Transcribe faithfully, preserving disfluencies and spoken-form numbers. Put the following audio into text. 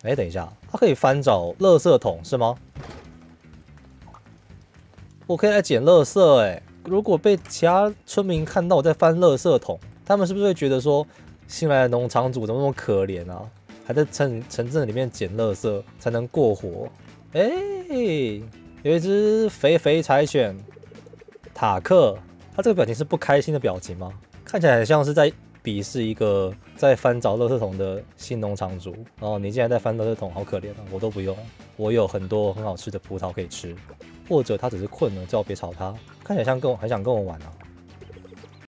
哎，等一下，它可以翻找垃圾桶是吗？我可以来捡垃圾哎。如果被其他村民看到我在翻垃圾桶，他们是不是会觉得说新来的农场主怎么那么可怜啊？还在城城镇里面捡垃圾才能过活？哎，有一只肥肥柴犬塔克，它这个表情是不开心的表情吗？看起来很像是在鄙视一个在翻找垃圾桶的新农场主。哦，你竟然在翻垃圾桶，好可怜啊！我都不用，我有很多很好吃的葡萄可以吃。或者他只是困了，叫我别吵他。看起来像跟我很想跟我玩啊。